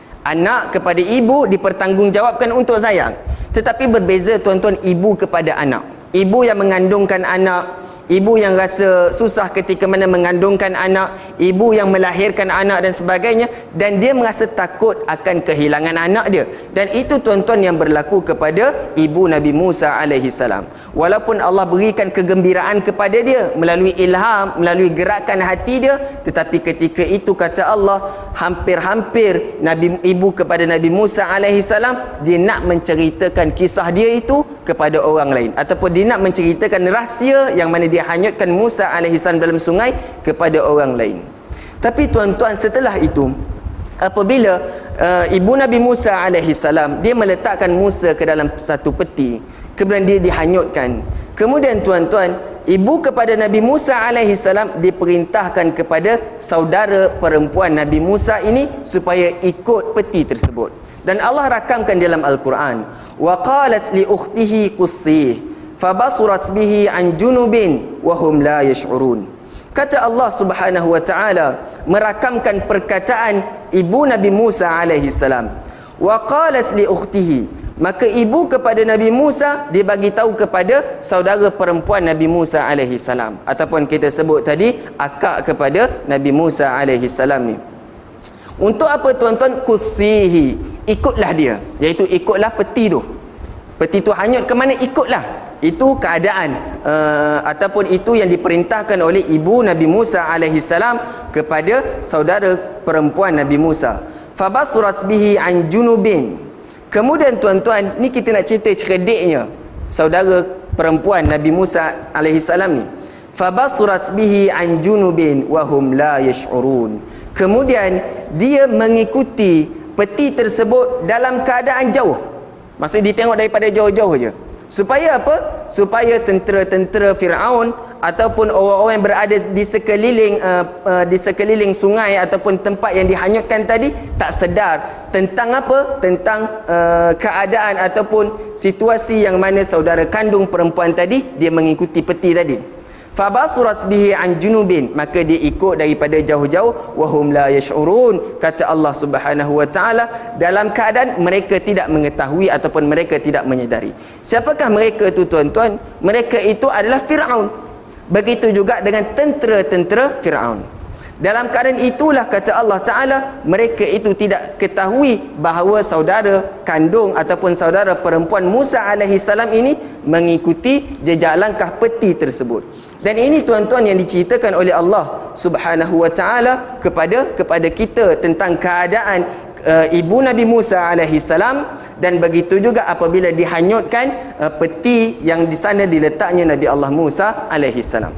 Anak kepada ibu dipertanggungjawabkan untuk sayang. Tetapi berbeza tuan-tuan, ibu kepada anak. Ibu yang mengandungkan anak, ibu yang rasa susah ketika mana mengandungkan anak, ibu yang melahirkan anak dan sebagainya, dan dia merasa takut akan kehilangan anak dia. Dan itu tuan-tuan yang berlaku kepada ibu Nabi Musa alaihi salam. Walaupun Allah berikan kegembiraan kepada dia melalui ilham, melalui gerakan hati dia, tetapi ketika itu kata Allah, hampir-hampir Nabi ibu kepada Nabi Musa alaihi salam, dia nak menceritakan kisah dia itu kepada orang lain, ataupun dia nak menceritakan rahsia yang mana dia hanyutkan Musa alaihi salam dalam sungai kepada orang lain. Tapi tuan-tuan, setelah itu, apabila uh, ibu Nabi Musa alaihi salam, dia meletakkan Musa ke dalam satu peti, kemudian dia dihanyutkan. Kemudian tuan-tuan, ibu kepada Nabi Musa alaihi salam diperintahkan kepada saudara perempuan Nabi Musa ini supaya ikut peti tersebut. Dan Allah rakamkan dalam Al-Quran, wa qalat li ukhtihi qussih fabasurat bihi an junubin wa hum la yash'urun. Kata Allah Subhanahu wa taala merakamkan perkataan ibu Nabi Musa alaihi salam. Wa qalat li ukhtihi, Maka ibu kepada Nabi Musa dia bagi tahu kepada saudara perempuan Nabi Musa alaihi salam, ataupun kita sebut tadi akak kepada Nabi Musa alaihi salam ni. Untuk apa tuan-tuan? Kusihi, ikutlah dia, iaitu ikutlah peti tu. Peti tu hanyut ke mana, ikutlah. Itu keadaan uh, ataupun itu yang diperintahkan oleh ibu Nabi Musa alaihi salam kepada saudara perempuan Nabi Musa. Fabasurat bihi an junubin. Kemudian tuan-tuan, ni kita nak cerita cerdiknya saudara perempuan Nabi Musa alaihi salam ni. Fabasurat bihi an junubin wa hum la yash'urun. Kemudian dia mengikuti peti tersebut dalam keadaan jauh. Maksudnya dia tengok daripada jauh-jauh je. Supaya apa? Supaya tentera-tentera Firaun ataupun orang-orang yang berada di sekeliling uh, uh, di sekeliling sungai ataupun tempat yang dihanyutkan tadi tak sedar tentang apa? Tentang uh, keadaan ataupun situasi yang mana saudara kandung perempuan tadi dia mengikuti peti tadi. Fabasurat bihi an junubin, maka dia ikut daripada jauh-jauh. Wahum la yash'urun, kata Allah Subhanahu wa taala, dalam keadaan mereka tidak mengetahui ataupun mereka tidak menyedari. Siapakah mereka itu tuan-tuan? Mereka itu adalah Firaun. Begitu juga dengan tentera-tentera Firaun. Dalam keadaan itulah kata Allah Ta'ala, mereka itu tidak ketahui bahawa saudara kandung ataupun saudara perempuan Musa alaihi salam ini mengikuti jejak langkah peti tersebut. Dan ini tuan-tuan yang diceritakan oleh Allah Subhanahu wa Ta'ala kepada kepada kita tentang keadaan uh, ibu Nabi Musa alaihi salam, dan begitu juga apabila dihanyutkan uh, peti yang di sana diletaknya Nabi Allah Musa alaihi salam.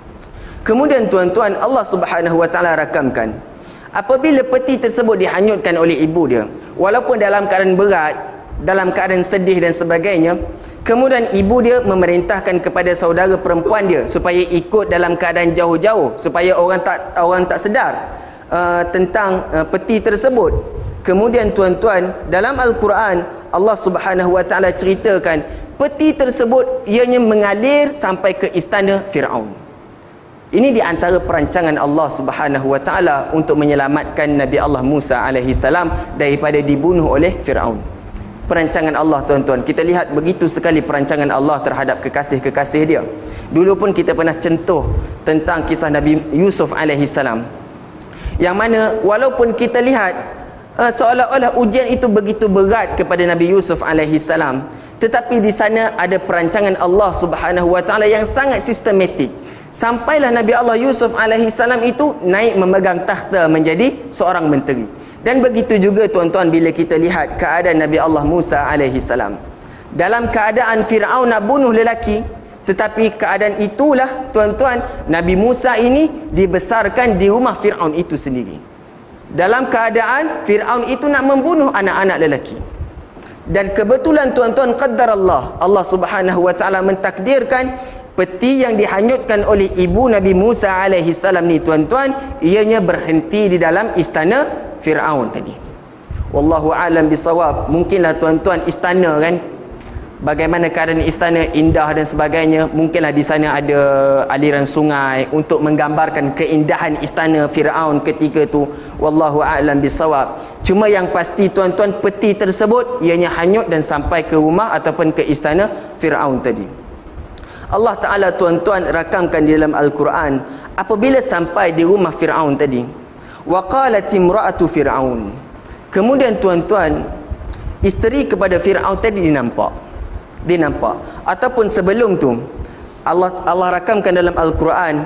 Kemudian tuan-tuan, Allah Subhanahu wa Ta'ala rakamkan apabila peti tersebut dihanyutkan oleh ibu dia, walaupun dalam keadaan berat, dalam keadaan sedih dan sebagainya, kemudian ibu dia memerintahkan kepada saudara perempuan dia supaya ikut dalam keadaan jauh-jauh, supaya orang tak orang tak sedar uh, tentang uh, peti tersebut. Kemudian tuan-tuan, dalam Al-Quran Allah Subhanahu wa Ta'ala ceritakan peti tersebut ianya mengalir sampai ke istana Firaun. Ini di antara perancangan Allah Subhanahu wa Ta'ala untuk menyelamatkan Nabi Allah Musa alaihi salam daripada dibunuh oleh Firaun. Perancangan Allah tuan-tuan, kita lihat begitu sekali perancangan Allah terhadap kekasih-kekasih dia. Dulu pun kita pernah sentuh tentang kisah Nabi Yusuf alaihi salam, yang mana walaupun kita lihat uh, seolah-olah ujian itu begitu berat kepada Nabi Yusuf alaihi salam, tetapi di sana ada perancangan Allah Subhanahu wa Ta'ala yang sangat sistematik. Sampailah Nabi Allah Yusuf alaihi salam itu naik memegang takhta menjadi seorang menteri. Dan begitu juga tuan-tuan bila kita lihat keadaan Nabi Allah Musa alaihi salam. Dalam keadaan Firaun nak bunuh lelaki, tetapi keadaan itulah tuan-tuan, Nabi Musa ini dibesarkan di rumah Firaun itu sendiri. Dalam keadaan Firaun itu nak membunuh anak-anak lelaki. Dan kebetulan tuan-tuan, qaddar Allah, Allah Subhanahu wa Ta'ala mentakdirkan peti yang dihanyutkan oleh ibu Nabi Musa alaihi salam ni tuan-tuan, ianya berhenti di dalam istana Firaun tadi. Wallahu a'lam bisawab. Mungkinlah tuan-tuan istana kan, bagaimana keadaan istana indah dan sebagainya, mungkinlah di sana ada aliran sungai untuk menggambarkan keindahan istana Firaun ketika tu. Wallahu a'lam bisawab. Cuma yang pasti tuan-tuan, peti tersebut ianya hanyut dan sampai ke rumah ataupun ke istana Firaun tadi. Allah Ta'ala tuan-tuan rakamkan di dalam Al-Quran apabila sampai di rumah Firaun tadi, wa qalat imra'atu Firaun. Kemudian tuan-tuan, isteri kepada Firaun tadi dinampak. Dinampak. Ataupun sebelum tu Allah Allah rakamkan dalam Al-Quran,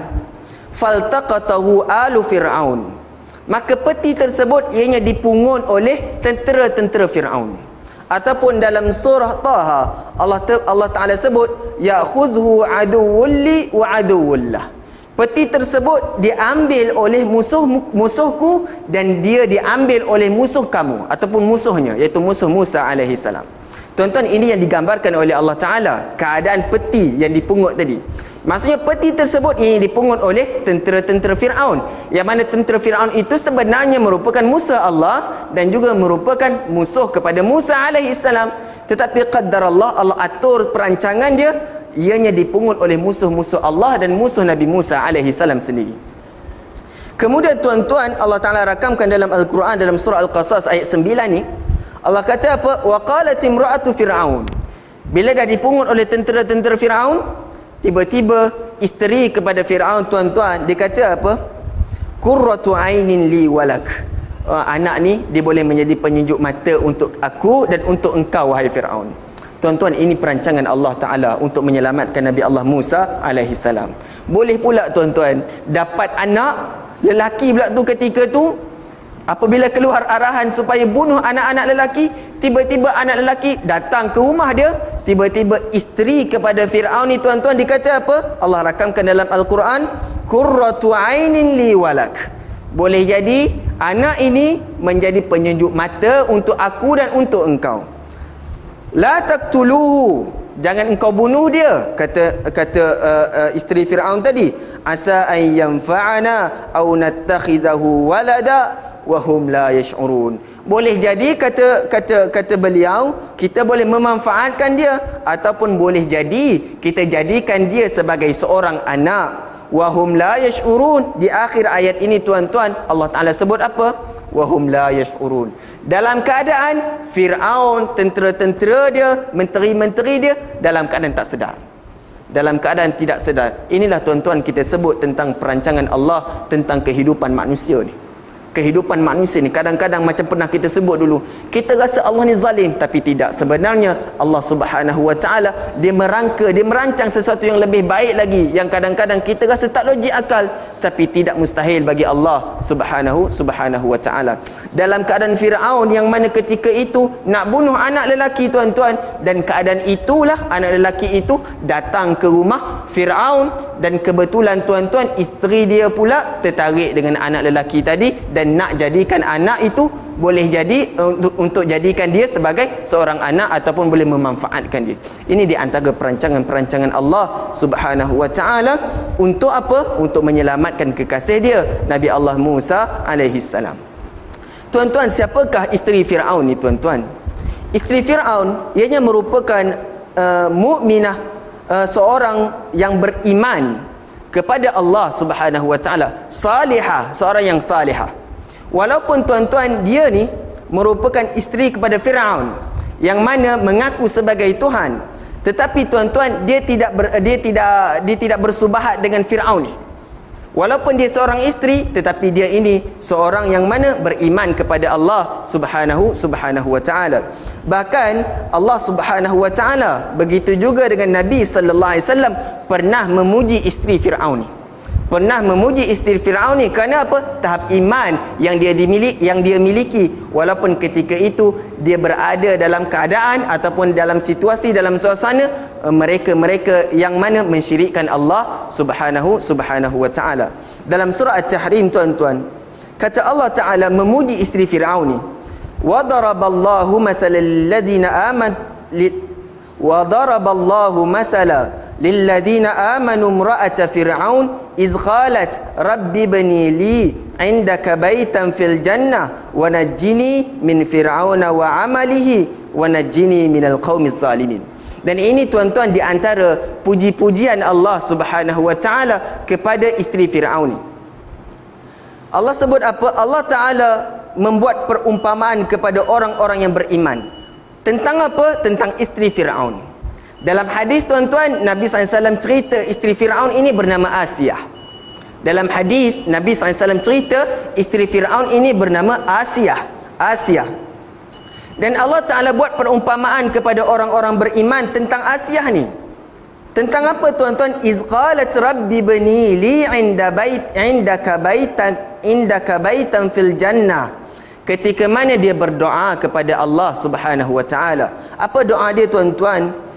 faltaqatahu alu Firaun. Maka peti tersebut ianya dipungut oleh tentera-tentera Firaun. Ataupun dalam surah Taha Allah Allah Taala sebut ya'khudhu aduwwulli wa aduwwullah. Peti tersebut diambil oleh musuh musuhku dan dia diambil oleh musuh kamu ataupun musuhnya, iaitu musuh Musa alaihi salam. Tuan-tuan, ini yang digambarkan oleh Allah Taala, keadaan peti yang dipungut tadi. Maksudnya peti tersebut ini dipungut oleh tentera-tentera Firaun, yang mana tentera Firaun itu sebenarnya merupakan musuh Allah dan juga merupakan musuh kepada Musa alaihi salam. Tetapi qaddar Allah, Allah atur perancangan dia, ianya dipungut oleh musuh-musuh Allah dan musuh Nabi Musa alaihi salam sendiri. Kemudian tuan-tuan, Allah Ta'ala rakamkan dalam Al-Quran dalam surah Al-Qasas ayat sembilan ni, Allah kata apa? Wa qalat imra'atu fir'aun. Bila dah dipungut oleh tentera-tentera Firaun, tiba-tiba isteri kepada Firaun, tuan-tuan, dia kata apa? Qurratu ainin li walak. Uh, anak ni dia boleh menjadi penyejuk mata untuk aku dan untuk engkau, wahai Firaun. Tuan-tuan, ini perancangan Allah Ta'ala untuk menyelamatkan Nabi Allah Musa alaihi salam. Boleh pula tuan-tuan dapat anak lelaki pula tu ketika tu, apabila keluar arahan supaya bunuh anak-anak lelaki, tiba-tiba anak lelaki datang ke rumah dia, tiba-tiba isteri kepada Fir'aun ni tuan-tuan dikata apa? Allah rakamkan dalam Al-Quran, qurratu ainin li walak. Boleh jadi anak ini menjadi penyejuk mata untuk aku dan untuk engkau. La taqtuluhu, jangan engkau bunuh dia, kata kata uh, uh, isteri Fir'aun tadi. Asa an yanfa'ana aw nattakhidahu walada wahum la yash'urun. Boleh jadi kata kata kata beliau, kita boleh memanfaatkan dia, ataupun boleh jadi kita jadikan dia sebagai seorang anak. Wahum la yash'urun. Di akhir ayat ini tuan-tuan, Allah Ta'ala sebut apa? Wahum la yash'urun. Dalam keadaan Fir'aun, tentera-tentera dia, menteri-menteri dia dalam keadaan tak sedar, dalam keadaan tidak sedar. Inilah tuan-tuan kita sebut tentang perancangan Allah tentang kehidupan manusia ni. Kehidupan manusia ni kadang-kadang macam pernah kita sebut dulu, kita rasa Allah ni zalim, tapi tidak. Sebenarnya Allah Subhanahu Wa Ta'ala dia merangka, dia merancang sesuatu yang lebih baik lagi, yang kadang-kadang kita rasa tak logik akal, tapi tidak mustahil bagi Allah Subhanahu Subhanahu Wa Ta'ala. Dalam keadaan Fir'aun yang mana ketika itu nak bunuh anak lelaki tuan-tuan, dan keadaan itulah anak lelaki itu datang ke rumah Fir'aun, dan kebetulan tuan-tuan isteri dia pula tertarik dengan anak lelaki tadi dan nak jadikan anak itu, boleh jadi untuk, untuk jadikan dia sebagai seorang anak ataupun boleh memanfaatkan dia. Ini di antara perancangan-perancangan Allah Subhanahu Wa Ta'ala untuk apa? Untuk menyelamatkan kekasih dia Nabi Allah Musa alaihi salam. Tuan-tuan, siapakah isteri Fir'aun ni tuan-tuan? Isteri Fir'aun ianya merupakan uh, mukminah, uh, seorang yang beriman kepada Allah Subhanahu Wa Ta'ala, salihah, seorang yang salihah. Walaupun tuan-tuan dia ni merupakan isteri kepada Fir'aun yang mana mengaku sebagai Tuhan, tetapi tuan-tuan dia tidak ber, dia tidak dia tidak bersubahat dengan Fir'aun ni. Walaupun dia seorang isteri, tetapi dia ini seorang yang mana beriman kepada Allah Subhanahu Subhanahu Wa Ta'ala. Bahkan Allah Subhanahu Wa Ta'ala begitu juga dengan Nabi sallallahu alaihi wasallam pernah memuji isteri Fir'aun ni. Pernah memuji isteri Fir'aun ni kerana apa? Tahap iman yang dia dimiliki, yang dia miliki, walaupun ketika itu dia berada dalam keadaan ataupun dalam situasi, dalam suasana mereka-mereka yang mana mensyirikkan Allah Subhanahu Subhanahu Wa Ta'ala. Dalam surah At-Tahrim tuan-tuan, kata Allah Ta'ala memuji isteri Fir'aun ni, wa daraballahu mathalan lilladzina amanu wa daraballahu mathalan lilladzina amanu imra'ata fir'aun إذ قالت رب ابني لي عندك بيتا في الجنة ونجني من فرعون وعمله ونجني من القوم الظالمين. Dan ini tuan-tuan di antara puji-pujian Allah Subhanahu Wa Ta'ala kepada isteri Fir'aun ni. Allah sebut apa? Allah Ta'ala membuat perumpamaan kepada orang-orang yang beriman. Tentang apa? Tentang isteri Fir'aun. Dalam hadis tuan-tuan, Nabi sallallahu alaihi wasallam cerita isteri Fir'aun ini bernama Asiyah. Dalam hadis Nabi sallallahu alaihi wasallam cerita isteri Fir'aun ini bernama Asiyah. Asiyah. Dan Allah Ta'ala buat perumpamaan kepada orang-orang beriman tentang Asiyah ni. Tentang apa tuan-tuan? Iz qalat rabbi bani li 'inda bait 'indaka baitan 'indaka baitan fil jannah. Ketika mana dia berdoa kepada Allah Subhanahu Wa Ta'ala. Apa doa dia tuan-tuan?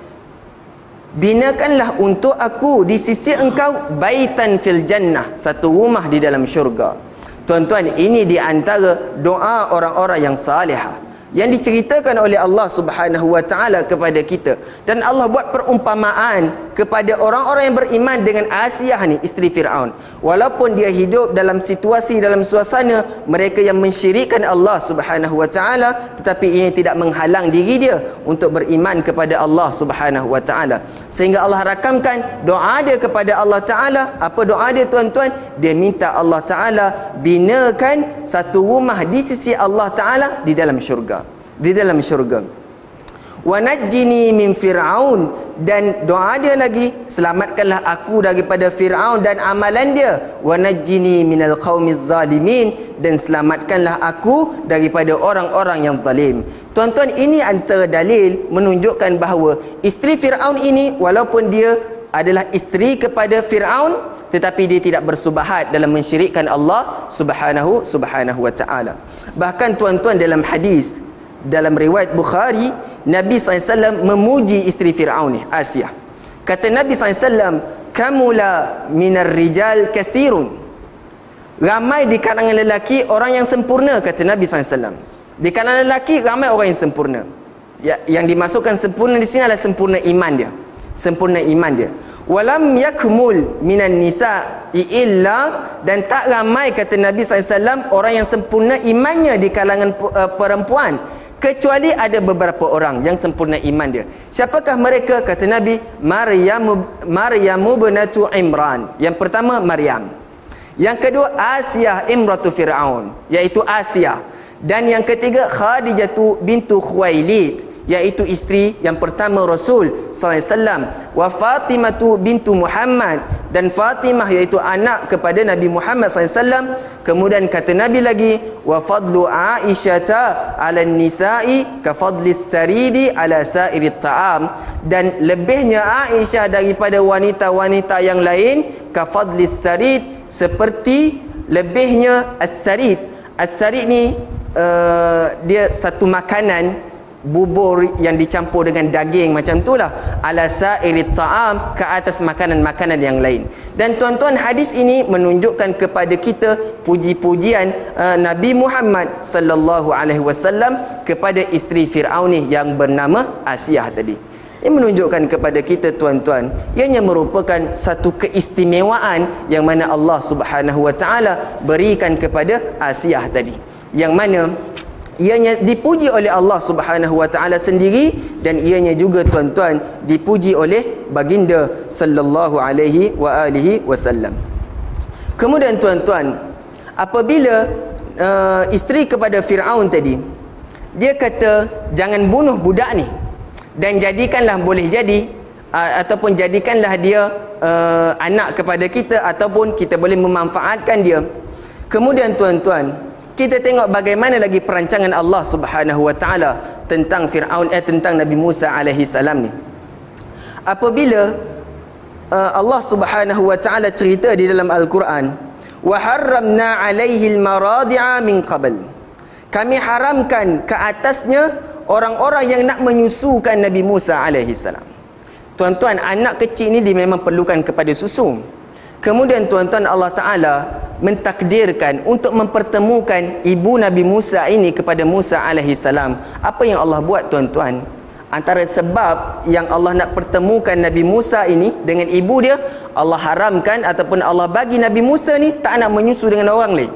Binakanlah untuk aku di sisi engkau baitan fil jannah, satu rumah di dalam syurga. Tuan-tuan, ini di antara doa orang-orang yang salihah yang diceritakan oleh Allah Subhanahu Wa Ta'ala kepada kita. Dan Allah buat perumpamaan kepada orang-orang yang beriman dengan Asiyah ni, isteri Fir'aun. Walaupun dia hidup dalam situasi, dalam suasana mereka yang mensyirikkan Allah Subhanahu Wa Ta'ala, tetapi ini tidak menghalang diri dia untuk beriman kepada Allah Subhanahu Wa Ta'ala. Sehingga Allah rakamkan doa dia kepada Allah Ta'ala. Apa doa dia tuan-tuan? Dia minta Allah Ta'ala binakan satu rumah di sisi Allah Ta'ala di dalam syurga. di dalam syurga. Wa najjini min Fir'aun, dan doa dia lagi, selamatkanlah aku daripada Fir'aun dan amalan dia. Wa najjini minal qaumiz zalimin, dan selamatkanlah aku daripada orang-orang yang zalim. Tuan-tuan, ini antara dalil menunjukkan bahawa isteri Fir'aun ini, walaupun dia adalah isteri kepada Fir'aun, tetapi dia tidak bersubahat dalam mensyirikkan Allah subhanahu subhanahu wa ta'ala. Bahkan tuan-tuan, dalam hadis, dalam riwayat Bukhari, Nabi sallallahu alaihi wasallam memuji isteri Fir'aun ni, Asiyah. Kata Nabi sallallahu alaihi wasallam, kamula minar rijal katsirun, ramai di kalangan lelaki orang yang sempurna, kata Nabi sallallahu alaihi wasallam. Di kalangan lelaki ramai orang yang sempurna. Ya, yang dimasukkan sempurna di sini adalah sempurna iman dia. Sempurna iman dia. Walam yakmul minan nisa illa, dan tak ramai, kata Nabi sallallahu alaihi wasallam, orang yang sempurna imannya di kalangan uh, perempuan, kecuali ada beberapa orang yang sempurna iman dia. Siapakah mereka? Kata Nabi, Maryam Maryam bintu Imran. Yang pertama Maryam. Yang kedua Asiyah imratu Fir'aun, iaitu Asiyah. Dan yang ketiga Khadijah bintu Khuwailid, iaitu isteri yang pertama Rasul sallallahu alaihi wasallam. Wa Fatimah bintu Muhammad, dan Fatimah iaitu anak kepada Nabi Muhammad sallallahu alaihi wasallam. Kemudian kata Nabi lagi, wa fadlu Aisyata 'ala nisa'i ka fadli saridi 'ala sa'iri ta'am, dan lebihnya Aisyah daripada wanita-wanita yang lain, ka fadli sarid, seperti lebihnya as-sarid. As-sarid ni uh, dia satu makanan, bubur yang dicampur dengan daging macam itulah, ala sa'irit ta'am, ke atas makanan-makanan yang lain. Dan tuan-tuan, hadis ini menunjukkan kepada kita puji-pujian uh, Nabi Muhammad sallallahu alaihi wasallam kepada isteri Fir'aun ni yang bernama Asiyah tadi. Ini menunjukkan kepada kita, tuan-tuan, ianya merupakan satu keistimewaan yang mana Allah Subhanahu wa taala berikan kepada Asiyah tadi, yang mana ianya dipuji oleh Allah Subhanahu wa taala sendiri, dan ianya juga, tuan-tuan, dipuji oleh baginda sallallahu alaihi wa alihi wasallam. Kemudian tuan-tuan, apabila uh, isteri kepada Fir'aun tadi, dia kata jangan bunuh budak ni, dan jadikanlah, boleh jadi uh, ataupun jadikanlah dia uh, anak kepada kita, ataupun kita boleh memanfaatkan dia. Kemudian tuan-tuan, kita tengok bagaimana lagi perancangan Allah Subhanahu wa taala tentang Firaun, eh tentang Nabi Musa alaihi salam ni. Apabila uh, Allah Subhanahu wa taala cerita di dalam Al-Quran, wa harramna alaihi al-maradi'a min qabl, kami haramkan ke atasnya orang-orang yang nak menyusukan Nabi Musa alaihi salam. Tuan-tuan, anak kecil ni dia memang perlukan kepada susu. Kemudian tuan-tuan, Allah Ta'ala mentakdirkan untuk mempertemukan ibu Nabi Musa ini kepada Musa alaihi salam. Apa yang Allah buat, tuan-tuan? Antara sebab yang Allah nak pertemukan Nabi Musa ini dengan ibu dia, Allah haramkan ataupun Allah bagi Nabi Musa ni tak nak menyusu dengan orang lain.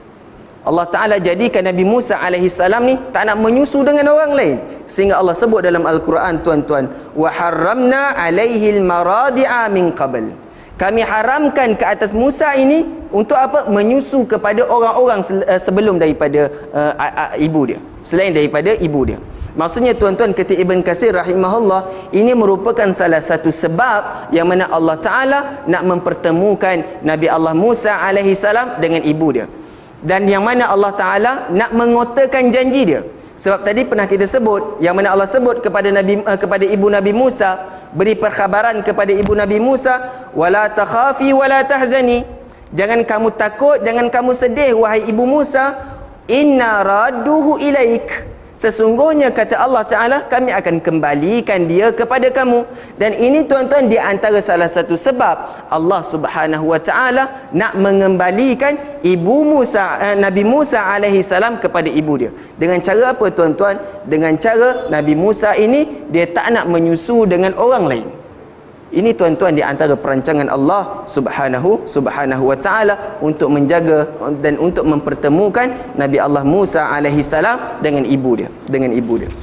Allah Ta'ala jadikan Nabi Musa alaihi salam ni tak nak menyusu dengan orang lain, sehingga Allah sebut dalam Al-Quran, tuan-tuan, wa harramna alaihi al-maradi'a min qabl, kami haramkan ke atas Musa ini untuk apa? Menyusu kepada orang-orang sebelum daripada uh, ibu dia, selain daripada ibu dia. Maksudnya, tuan-tuan, kata Ibn Katsir rahimahullah, ini merupakan salah satu sebab yang mana Allah Ta'ala nak mempertemukan Nabi Allah Musa alaihi salam dengan ibu dia, dan yang mana Allah Ta'ala nak mengotakan janji dia. Sebab tadi pernah kita sebut, yang mana Allah sebut kepada Nabi uh, kepada ibu Nabi Musa, beri perkhabaran kepada ibu Nabi Musa, wala takhafi wala tahzani, jangan kamu takut, jangan kamu sedih wahai ibu Musa, inna radduhu ilaik, sesungguhnya kata Allah Ta'ala, kami akan kembalikan dia kepada kamu. Dan ini, tuan-tuan, di antara salah satu sebab Allah Subhanahu wa Ta'ala nak mengembalikan ibu Musa, eh, Nabi Musa alaihi salam kepada ibu dia. Dengan cara apa, tuan-tuan? Dengan cara Nabi Musa ini dia tak nak menyusu dengan orang lain. Ini, tuan-tuan, di antara perancangan Allah Subhanahu Subhanahu wa Ta'ala untuk menjaga dan untuk mempertemukan Nabi Allah Musa alaihi salam dengan ibu dia, dengan ibu dia.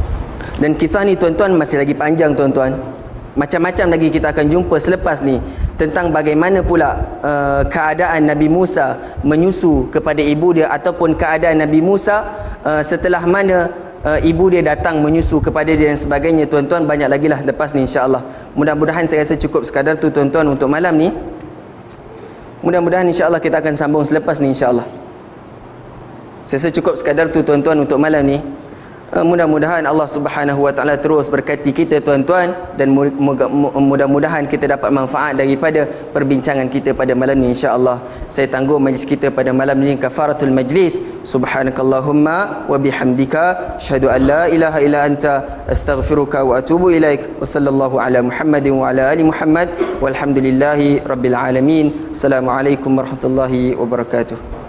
Dan kisah ni, tuan-tuan, masih lagi panjang, tuan-tuan. Macam-macam lagi kita akan jumpa selepas ni. tentang bagaimana pula uh, keadaan Nabi Musa menyusu kepada ibu dia, ataupun keadaan Nabi Musa uh, setelah mana uh, ibu dia datang menyusu kepada dia dan sebagainya. Tuan-tuan, banyak lagi lah lepas ni insya-Allah. Mudah-mudahan saya rasa cukup sekadar tu tuan-tuan untuk malam ni. Mudah-mudahan insya-Allah kita akan sambung selepas ni insya-Allah. Saya rasa cukup sekadar tu tuan-tuan untuk malam ni. Uh, mudah-mudahan Allah Subhanahu wa taala terus berkati kita tuan-tuan, dan mudah-mudahan kita dapat manfaat daripada perbincangan kita pada malam ni insya-Allah. Saya tangguh majlis kita pada malam ni kafaratul majlis. Subhanakallahumma wa bihamdika asyhadu an la ilaha illa anta astaghfiruka wa atubu ilaik. Wa sallallahu ala Muhammadin wa ala ali Muhammad walhamdulillahi rabbil alamin. Assalamualaikum warahmatullahi wabarakatuh.